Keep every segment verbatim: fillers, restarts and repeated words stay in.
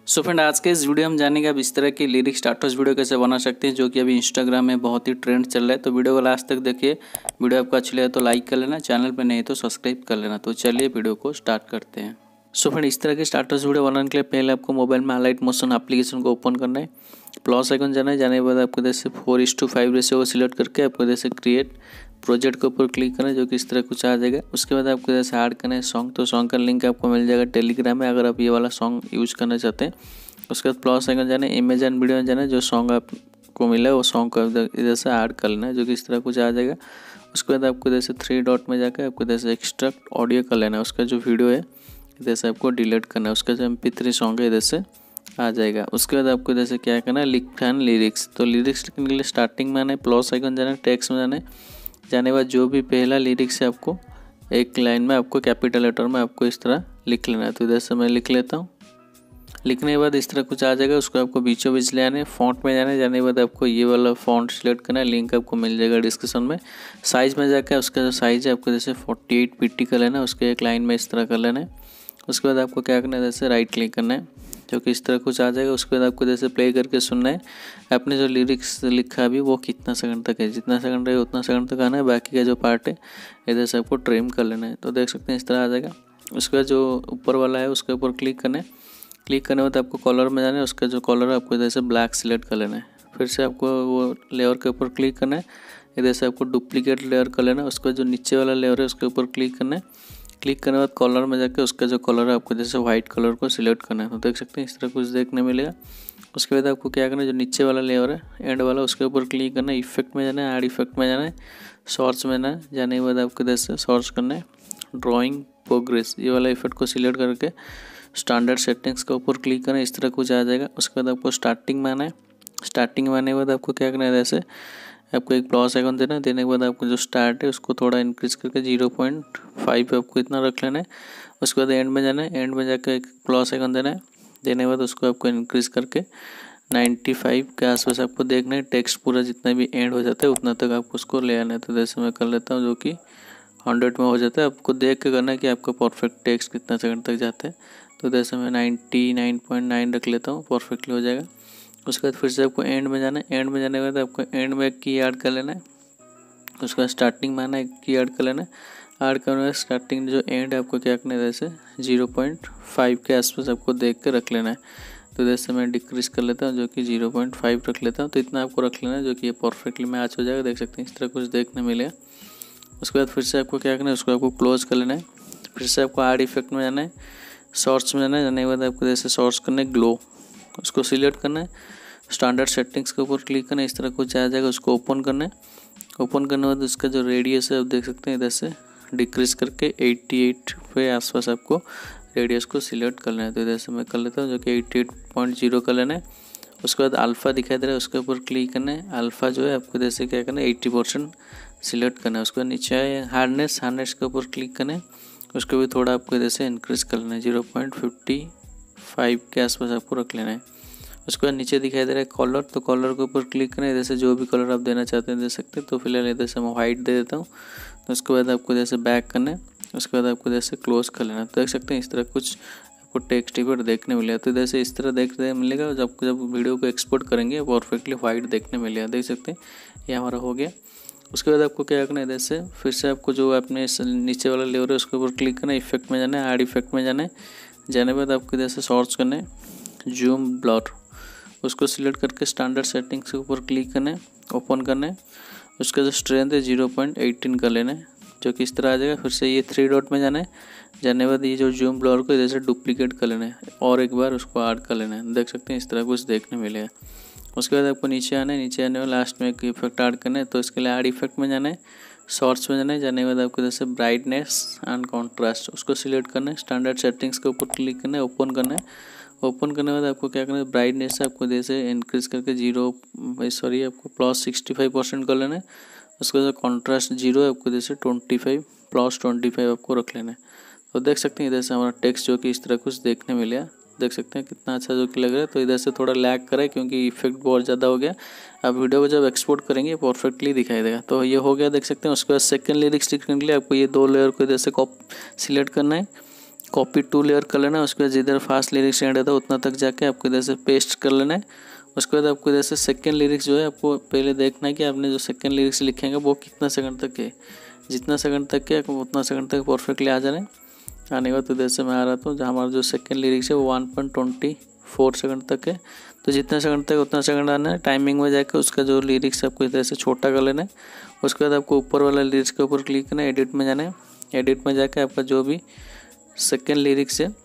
So friend, आज के इस वीडियो में जानेंगे आप इस तरह की लिरिक्स स्टार्टर्स वीडियो कैसे बना सकते हैं, जो कि अभी इंस्टाग्राम में बहुत ही ट्रेंड चल रहा है। तो वीडियो को लास्ट तक देखिए। वीडियो आपको अच्छी लगे तो लाइक कर लेना, चैनल पर नहीं तो सब्सक्राइब कर लेना। तो चलिए वीडियो को स्टार्ट करते हैं। सो फ्रेंड, इस तरह के स्टार्टर्स वीडियो बनाने के लिए पहले आपको मोबाइल में अलाइट मोशन एप्लीकेशन को ओपन करना है। प्लस आइकन जाना है। जाने के बाद आपको जैसे four is to five ratio को सिलेक्ट करके आपको जैसे क्रिएट प्रोजेक्ट के ऊपर क्लिक करना है, जो कि इस तरह कुछ आ जाएगा। उसके बाद आपको जैसे ऐड करना है सॉन्ग। तो सॉन्ग का लिंक आपको मिल जाएगा टेलीग्राम में, अगर आप ये वाला सॉन्ग यूज़ करना चाहते हैं। उसके बाद प्लस आइकन जाना है, इमेज एंड वीडियो में जाना है। जो सॉन्ग आपको मिला है वो सॉन्ग को इधर से ऐड कर लेना है, जो कि इस तरह कुछ आ जाएगा। उसके बाद आपको जैसे थ्री डॉट में जाकर आपको जैसे एक्सट्रैक्ट ऑडियो कर लेना है। उसका जो वीडियो है इधर से आपको डिलीट करना है। उसका जो एम पी थ्री सॉन्ग है इधर से आ जाएगा। उसके बाद आपको जैसे क्या करना है, लिखना है लिरिक्स। तो लिरिक्स लिखने के लिए स्टार्टिंग में आना है, प्लस आइकन जाना है, टेक्स्ट में जाना है। जाने के बाद जो भी पहला लिरिक्स है आपको एक लाइन में आपको कैपिटल लेटर में आपको इस तरह लिख लेना है। तो इधर से मैं लिख लेता हूँ। लिखने के बाद इस तरह कुछ आ जाएगा। उसको आपको बीचों बीच ले आने, फॉन्ट में जाना है। जाने के बाद आपको ये वाला फॉन्ट सिलेक्ट करना है। लिंक आपको मिल जाएगा डिस्क्रिप्शन में। साइज़ में जाकर उसका जो साइज़ है आपको जैसे फोर्टी एट पीटी कर लेना है। उसके एक लाइन में इस तरह कर लेना है। उसके बाद आपको क्या करना है, जैसे राइट क्लिक करना है, जो कि इस तरह कुछ आ जाएगा। उसके बाद आपको जैसे प्ले करके सुनना है। आपने जो लिरिक्स लिखा अभी वो कितना सेकंड तक है, जितना सेकंड है उतना सेकंड तक आना है। बाकी का जो पार्ट है इधर से आपको ट्रिम कर लेना है। तो देख सकते हैं इस तरह आ जाएगा। उसके बाद जो ऊपर वाला है उसके ऊपर क्लिक करना है। क्लिक करने के बाद आपको कलर में जाना है। उसका जो कलर है आपको इधर से ब्लैक सिलेक्ट कर लेना है। फिर से आपको वो लेयर के ऊपर क्लिक करना है। इधर से आपको डुप्लीकेट लेयर कर लेना है। उसका जो नीचे वाला लेयर है उसके ऊपर क्लिक करना है। क्लिक करने के बाद कलर में जाकर उसका जो कलर है आपको जैसे वाइट कलर को सिलेक्ट करना है। तो देख सकते हैं इस तरह कुछ देखने मिलेगा। उसके बाद आपको क्या करना है, जो नीचे वाला लेयर है एंड वाला उसके ऊपर क्लिक करना है। इफेक्ट में जाना है, ऐड इफेक्ट में जाना है, शॉर्ट्स में जाना है। जाने के बाद आपको जैसे सर्च करना है ड्राइंग प्रोग्रेस, ये वाला इफेक्ट को सिलेक्ट करके स्टैंडर्ड सेटिंग्स के ऊपर क्लिक करना है। इस तरह कुछ आ जाएगा। उसके बाद आपको स्टार्टिंग में आना है। स्टार्टिंग में आने के बाद आपको क्या करना है, जैसे आपको एक प्लस आइकन देना है। देने के बाद आपको जो स्टार्ट है उसको थोड़ा इंक्रीज करके जीरो पॉइंट फाइव आपको इतना रख लेना है। उसके बाद एंड में जाना है। एंड में जाकर एक प्लस आइकन देना है। देने के बाद उसको आपको इंक्रीज करके नाइन्टी फाइव के आसपास आपको देखना है। टेक्स्ट पूरा जितना भी एंड हो जाता है उतना तक आपको उसको ले आना है। तो जैसे मैं कर लेता हूँ, जो कि हंड्रेड में हो जाता है। आपको देख के करना है कि आपका परफेक्ट टेक्स्ट कितना सेकंड तक जाता है। तो जैसे मैं नाइन्टी नाइन पॉइंट नाइन रख लेता हूँ, परफेक्टली हो जाएगा। उसके बाद फिर से आपको एंड में जाना है। एंड में जाने के बाद आपको एंड में एक की ऐड कर लेना है। उसके बाद स्टार्टिंग में आना है, एक की ऐड कर लेना है। ऐड करने के बाद स्टार्टिंग जो एंड है आपको क्या करना है, जैसे जीरो पॉइंट फाइव के आसपास आपको देख के रख लेना है। तो जैसे मैं डिक्रीज कर लेता हूँ, जो कि जीरो पॉइंट फाइव रख लेता हूँ। तो इतना आपको रख लेना है, जो कि ये परफेक्टली मैच हो जाएगा। देख सकते हैं इस तरह कुछ देखने मिलेगा। उसके बाद फिर से आपको क्या करना है, उसको आपको क्लोज कर लेना है। फिर से आपको ऐड इफेक्ट में जाना है, शॉर्ट्स में जाना है। जाने के बाद आपको जैसे शॉर्ट्स करना है ग्लो, उसको सिलेक्ट करना है। स्टैंडर्ड सेटिंग्स के ऊपर क्लिक करना है। इस तरह कुछ आ जाएगा। उसको ओपन करना है। ओपन करने के बाद उसका जो रेडियस है आप देख सकते हैं इधर से डिक्रीज करके अठासी पे आसपास आपको रेडियस को सिलेक्ट करना है। तो इधर से मैं कर लेता हूँ, जो कि अठासी पॉइंट ज़ीरो कर लेना है। उसके बाद अल्फ़ा दिखाई दे रहा है, उसके ऊपर क्लिक करना है। अल्फ़ा जो है आपको जैसे क्या करना है, अस्सी परसेंट सिलेक्ट करना है। उसके बाद नीचे है हार्डनेस, हार्डनेस के ऊपर क्लिक करना है। उसको भी थोड़ा आपको जैसे इंक्रीज कर लेना है, जीरो पॉइंट फिफ्टी फाइव के आसपास आपको रख लेना है। उसके बाद नीचे दिखाई दे रहा है कलर, तो कलर के ऊपर क्लिक करना है। जैसे जो भी कलर आप देना चाहते हैं दे सकते हैं। तो फिलहाल इधर से मैं वाइट दे देता हूँ। तो उसके बाद आपको जैसे बैक करना है। उसके बाद आपको जैसे क्लोज कर लेना है। तो देख सकते हैं इस तरह कुछ आपको टेक्स्ट इफेक्ट देखने मिलेगा। तो इधर से इस तरह देखने मिलेगा। जब जब वीडियो को एक्सपोर्ट करेंगे परफेक्टली वाइट देखने मिलेगा। देख सकते हैं ये हमारा हो गया। उसके बाद आपको क्या करना है, इधर से फिर से आपको जो अपने नीचे वाला लेयर है उसके ऊपर क्लिक करना है। इफेक्ट में जाना है, ऐड इफेक्ट में जाना है। जाने के बाद आपको इधर से सर्च करना है जूम ब्लर, उसको सिलेक्ट करके स्टैंडर्ड सेटिंग्स के ऊपर क्लिक करना है, ओपन करना है। उसका जो स्ट्रेंथ है जीरो पॉइंट एटीन कर लेना है, जो कि इस तरह आ जाएगा। फिर से ये थ्री डॉट में जाना है। जाने के बाद ये जो जूम ब्लर को इधर से डुप्लीकेट कर लेना है और एक बार उसको ऐड कर लेना है। देख सकते हैं इस तरह कुछ देखने मिलेगा। उसके बाद आपको नीचे आना है। नीचे आने में लास्ट में एक इफेक्ट ऐड करना है। तो इसके लिए ऐड इफेक्ट में जाना है, शॉर्ट्स में जाना है। जाने के बाद आपको जैसे ब्राइटनेस एंड कॉन्ट्रास्ट उसको सिलेक्ट करना है। स्टैंडर्ड सेटिंग्स के ऊपर क्लिक करना है, ओपन करना है। ओपन करने के बाद आपको क्या करना है, ब्राइटनेस आपको जैसे इंक्रीज करके जीरो सॉरी आपको प्लस सिक्सटी फाइव परसेंट कर लेना है। उसके बाद कॉन्ट्रास्ट जीरो है आपको जैसे twenty five plus twenty five आपको रख लेना है। तो देख सकते हैं इधर से हमारा टेक्स्ट जो कि इस तरह कुछ देखने मिलेगा। देख सकते हैं कितना अच्छा जो कि लग रहा है। तो इधर से थोड़ा लैग करे क्योंकि इफेक्ट बहुत ज़्यादा हो गया। अब वीडियो को जब एक्सपोर्ट करेंगे परफेक्टली दिखाई देगा। तो ये हो गया, देख सकते हैं। उसके बाद सेकंड लिरिक्स लिखने के लिए आपको ये दो लेयर को इधर से कॉप सिलेक्ट करना है, कॉपी टू लेयर कर लेना है। उसके बाद जिधर फास्ट लिरिक्स एंड होता है उतना तक जाके आपको इधर से पेस्ट कर लेना है। उसके बाद आपको इधर से सेकेंड लिरिक्स जो है आपको पहले देखना है कि आपने जो सेकेंड लिरिक्स लिखेंगे वो कितना सेकंड तक है। जितना सेकंड तक है उतना सेकंड तक परफेक्टली आ जाना है। आने के बाद इधर से मैं आ रहा हूँ जहाँ हमारा जो सेकेंड लिरिक्स है वो one point twenty four second तक है। तो जितना सेकंड तक उतना सेकंड आना है। टाइमिंग में जाकर उसका जो लिरिक्स आपको इधर से छोटा कर लेना है। उसके बाद आपको ऊपर वाला लिरिक्स के ऊपर क्लिक करना है, एडिट में जाना है। एडिट में जाकर आपका जो भी सेकेंड लिरिक्स है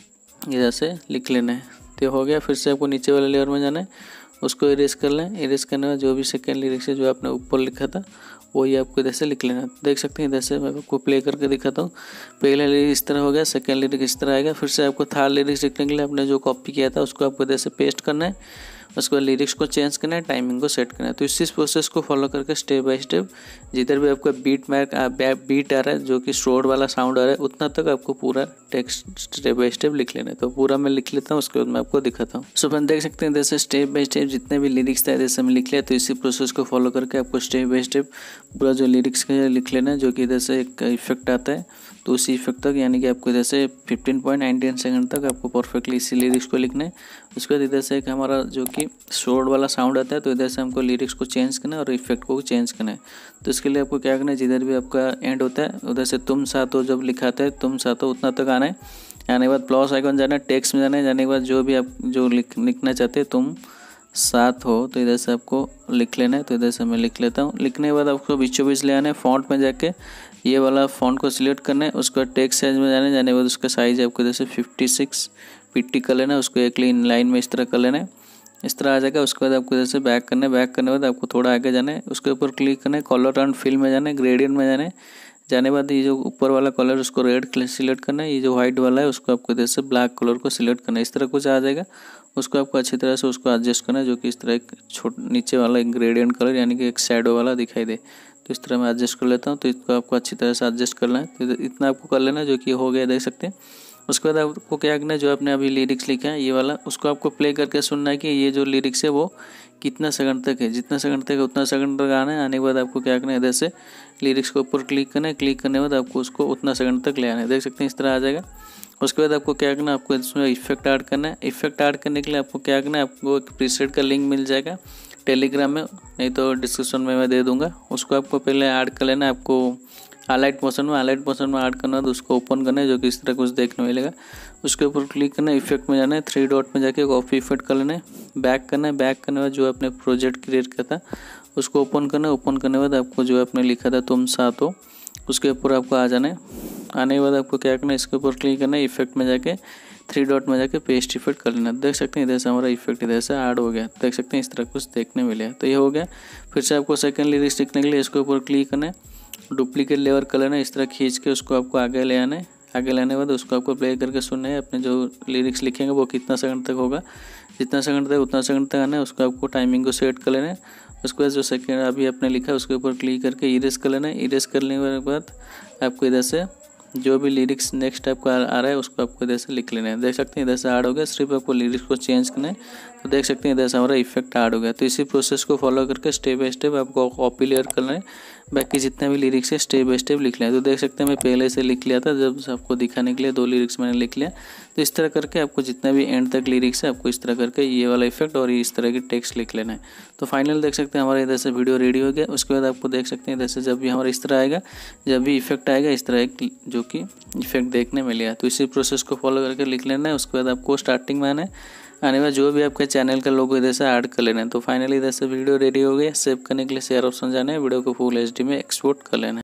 इधर से लिख लेना है। तो हो गया। फिर से आपको नीचे वाले लेयर में जाना है, उसको इरेज कर लें। इरेज करने में जो भी सेकेंड लिरिक्स है जो आपने ऊपर लिखा था वही आपको इधर से लिख लेना। देख सकते हैं इधर से मैं आपको प्ले करके दिखाता हूँ। पहला लिरिक्स इस तरह हो गया, सेकेंड लिरिक्स इस तरह आएगा। फिर से आपको थर्ड लिरिक्स लिखने के लिए आपने जो कॉपी किया था उसको आपको इधर से पेस्ट करना है। उसके बाद लिरिक्स को चेंज करना है, टाइमिंग को सेट करना है। तो इसी प्रोसेस को फॉलो करके स्टेप बाय स्टेप जिधर भी आपका बीट मैक बीट आ रहा है जो कि ᴨ वाला साउंड आ रहा है उतना तक आपको पूरा टेक्स्ट स्टेप बाय स्टेप लिख लेना है। तो पूरा मैं लिख लेता हूँ, उसके बाद मैं आपको दिखाता हूँ। सो फ्रेंड देख सकते हैं जैसे स्टेप बाय स्टेप जितने भी लिरिक्स था जैसे मैं लिख लिया। तो इसी प्रोसेस को फॉलो करके आपको स्टेप बाय स्टेप पूरा जो लिरिक्स का लिख लेना है, जो कि इधर से एक इफेक्ट आता है। तो उसी इफेक्ट तक यानी कि आपको इधर से फिफ्टीन पॉइंट नाइनटीन सेकंड तक आपको परफेक्टली इसी लिरिक्स को लिखना है। उसके बाद इधर से एक हमारा जो कि ᴨ वाला साउंड आता है तो इधर से हमको लिरिक्स को चेंज करना है और इफेक्ट को चेंज करना है। तो इसके लिए आपको क्या करना है, जिधर भी आपका एंड होता है उधर से तुम साथ हो जब लिखाते हैं तुम साथ हो उतना तक आना है। आने के बाद प्लस आइकन जाना है, टेक्स्ट में जाना है। जाने के बाद जो भी आप जो लिख लिखना चाहते हैं तुम साथ हो तो इधर से आपको लिख लेना है। तो इधर से मैं लिख लेता हूँ। लिखने के बाद आपको बीचों बीच ले आना है, फॉन्ट में जाके ये वाला फॉन्ट को सिलेक्ट करना है। उसका टेक्स्ट साइज में जाने जाने के बाद उसका साइज आपको इधर से फिफ्टी सिक्स पीटी कर लेना है। उसको एक लाइन में इस तरह कर लेना है, इस तरह आ जाएगा। उसके बाद आपको इधर से बैक करना है। बैक करने के बाद आपको थोड़ा आगे जाना है, उसके ऊपर क्लिक करना है, कलर एंड फिल में जाना है, ग्रेडियंट में जाना है। जाने के बाद ये जो ऊपर वाला कलर उसको रेड सिलेक्ट करना है, ये जो व्हाइट वाला है उसको आपको इधर से ब्लैक कलर को सिलेक्ट करना है। इस तरह कुछ आ जाएगा। उसको आपको अच्छी तरह से उसको एडजस्ट करना है, जो कि इस तरह एक छोट नीचे वाला एक ग्रेडियंट कलर यानी कि एक शैडो वाला दिखाई दे। तो इस तरह मैं एडजस्ट कर लेता हूँ। तो इसको आपको अच्छी तरह से एडजस्ट करना है। तो इतना आपको कर लेना है, जो कि हो गया देख सकते हैं। उसके बाद आपको क्या करना है, जो आपने अभी लिरिक्स लिखा है ये वाला उसको आपको प्ले करके सुनना है कि ये जो लिरिक्स है वो कितना सेकंड तक है। जितना सेकंड तक है उतना सेकंड तक आना है। आने के बाद आपको क्या करना है, इधर से लिरिक्स के ऊपर क्लिक करना है। क्लिक करने के बाद आपको उसको उतना सेकंड तक ले आना है। देख सकते हैं इस तरह आ जाएगा। उसके बाद आपको क्या करना है, आपको इसमें इफेक्ट ऐड करना है। इफेक्ट ऐड करने के लिए आपको क्या करना है, आपको एक प्रीसेट का लिंक मिल जाएगा टेलीग्राम में, नहीं तो डिस्क्रिप्शन में मैं दे दूंगा। उसको आपको पहले ऐड कर लेना है। आपको अलाइट मोशन में अलाइट मोशन में ऐड करना है तो उसको ओपन करना है, जो कि इस तरह कुछ देखने मिलेगा। उसके ऊपर क्लिक करना है, इफेक्ट में जाना है, थ्री डॉट में जाके कॉपी इफेक्ट कर लेना है। बैक करना है। बैक करने के बाद जो आपने प्रोजेक्ट क्रिएट किया था उसको ओपन करना है। ओपन करने के बाद आपको जो आपने लिखा था तुम साथ हो उसके ऊपर आपको आ जाना है। आने के बाद आपको क्या करना है, इसके ऊपर क्लिक करना है, इफेक्ट में जाके थ्री डॉट में जाके पेस्ट इफेक्ट कर लेना। देख सकते हैं इधर से हमारा इफेक्ट इधर से ऐड हो गया। देख सकते हैं इस तरह कुछ देखने मिलेगा। तो ये हो गया। फिर से आपको सेकंड लिरिक्स लिखने के लिए इसके ऊपर क्लिक करना है, डुप्लीकेट लेयर कर लेना है, इस तरह खींच के उसको आपको आगे ले आना है। आगे लाने के बाद उसको आपको प्ले करके सुनना है। अपने जो लिरिक्स लिखेंगे वो कितना सेकंड तक होगा, जितना सेकंड तक उतना सेकंड तक आना है। उसको आपको टाइमिंग को सेट कर लेना है। उसके बाद जो सेकंड अभी आपने लिखा है उसके ऊपर क्लिक करके इरेज कर लेना है। इरेज करने के बाद आपको इधर से जो भी लिरिक्स नेक्स्ट आपको आ रहा है उसको आपको इधर से लिख लेना है। देख सकते हैं इधर से ऐड हो गया। सिर्फ आपको लिरिक्स को चेंज करना है। तो देख सकते हैं इधर से हमारा इफेक्ट ऐड हो गया। तो इसी प्रोसेस को फॉलो करके स्टेप बाय स्टेप आपको कॉपी लेयर करना है। बाकी जितने भी लिरिक्स है स्टेप बाय स्टेप लिख लें। तो देख सकते हैं मैं पहले से लिख लिया था, जब आपको दिखाने के लिए दो लिरिक्स मैंने लिख लिया। तो इस तरह करके आपको जितना भी एंड तक लिरिक्स है आपको इस तरह करके ये वाला इफेक्ट और इस तरह की टेक्स्ट लिख लेना है। तो फाइनल देख सकते हैं हमारा इधर से वीडियो रेडी हो गया। उसके बाद आपको देख सकते हैं इधर से जब भी हमारा इस तरह आएगा, जब भी इफेक्ट आएगा इस तरह एक जो कि इफेक्ट देखने मिलेगा। तो इसी प्रोसेस को फॉलो करके लिख लेना है। उसके बाद आपको स्टार्टिंग में आना है। आने में जो भी आपके चैनल का लोगो इधर से ऐड कर लेना है। तो फाइनली इधर से वीडियो रेडी हो गया। सेव करने के लिए शेयर ऑप्शन जाना है, वीडियो को फुल एच डी में एक्सपोर्ट कर लेना है।